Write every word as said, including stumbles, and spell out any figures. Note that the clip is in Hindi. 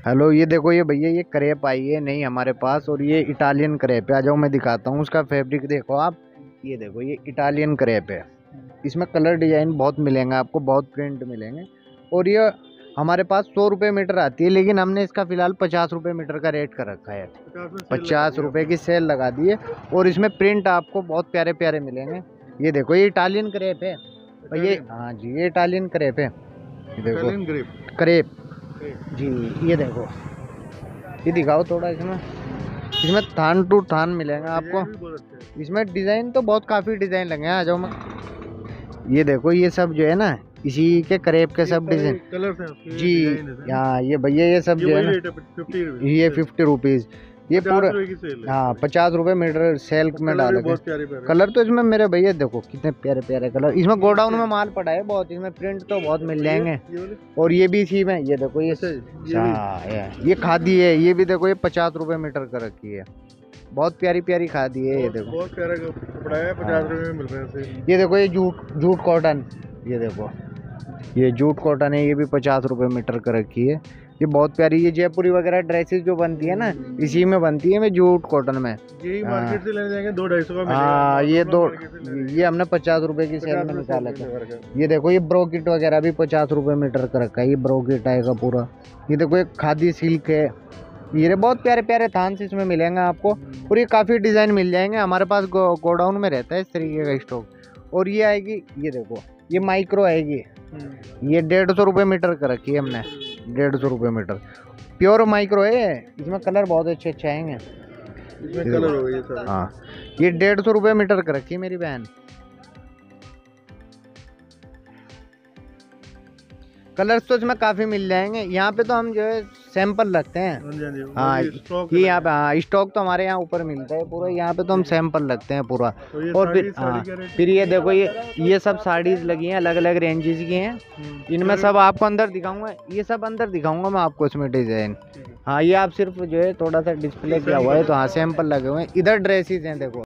हेलो, ये देखो ये भैया ये क्रेप आई है नहीं हमारे पास, और ये इटालियन क्रेप है। आ जाओ मैं दिखाता हूँ उसका फैब्रिक। देखो आप, ये देखो ये इटालियन क्रेप है। इसमें कलर डिजाइन बहुत मिलेंगे आपको, बहुत प्रिंट मिलेंगे। और ये हमारे पास सौ रुपये मीटर आती है, लेकिन हमने इसका फिलहाल पचास रुपये मीटर का रेट कर रखा है। पचास रुपये की सेल लगा दी है। और इसमें प्रिंट आपको बहुत प्यारे प्यारे मिलेंगे। ये देखो ये इटालियन क्रेप है। और ये हाँ जी, ये इटालियन क्रेप है। ये देखो क्रेप जी, ये देखो, ये दिखाओ थोड़ा। इसमें इसमें थान टू थान मिलेगा आपको। इसमें डिजाइन तो बहुत काफी डिजाइन लगे हैं। आ जाओ मैं, ये देखो ये सब जो है ना, इसी के क्रेप के सब डिजाइन कलर जी। हाँ ये भैया ये सब जो है ना, ये फिफ्टी रुपीज ये पूरा। हाँ पचास रुपए मीटर सेल में डाले। कलर तो इसमें मेरे भैया देखो कितने प्यारे प्यारे कलर। इसमें गोडाउन में माल पड़ा है बहुत, इसमें प्रिंट तो बहुत मिल जाएंगे। और ये भी इसी में, ये देखो ये हाँ ये खादी है। ये भी देखो ये पचास रुपए मीटर कर रखी है। बहुत प्यारी प्यारी खादी है। ये देखो बहुत प्यारा कपड़ा है, पचास रुपए में मिल रहा है। ये देखो ये जूट जूट कॉटन, ये देखो ये जूट कॉटन है। ये भी पचास रुपए मीटर कर रखी है। ये बहुत प्यारी, ये जयपुरी वगैरह ड्रेसेस जो बनती है ना, इसी में बनती है। मैं जूट कॉटन में यही मार्केट से लेने जाएंगे दो ढाई सौ का। हाँ ये दो, ये हमने पचास रुपए की सेल में निकाला था। ये देखो ये ब्रोकेट वगैरह भी पचास रुपए मीटर कर रखा है। ये ब्रोकेट आएगा पूरा। ये देखो ये खादी सिल्क है। ये बहुत प्यारे प्यारे थान से इसमें मिलेंगे आपको। और ये काफ़ी डिज़ाइन मिल जाएंगे हमारे पास। गो, गोडाउन में रहता है इस तरीके का स्टॉक। और ये आएगी, ये देखो ये माइक्रो आएगी। ये डेढ़ सौ रुपये मीटर कर रखी है हमने, डेढ़ सौ रुपये मीटर। प्योर माइक्रो है। इसमें कलर बहुत अच्छे अच्छे आएंगे। इसमें कलर हो गए सर। हाँ ये डेढ़ सौ रुपये मीटर कर रखी है मेरी बहन। कलर्स तो इसमें काफ़ी मिल जाएंगे। यहाँ पे तो हम जो है सैंपल रखते हैं। हाँ ये यहाँ पे हाँ स्टॉक तो हमारे यहाँ ऊपर मिलता है पूरा। यहाँ पे तो हम सैंपल रखते हैं पूरा। और फिर हाँ फिर ये देखो ये ये सब साड़ीज लगी हैं, अलग अलग रेंजेस की हैं। इनमें सब आपको अंदर दिखाऊंगा। ये सब अंदर दिखाऊंगा मैं आपको इसमें डिजाइन। हाँ ये आप सिर्फ जो है थोड़ा सा डिस्प्ले किया हुआ है, तो हाँ सैंपल लगे हुए हैं। इधर ड्रेसेस हैं देखो।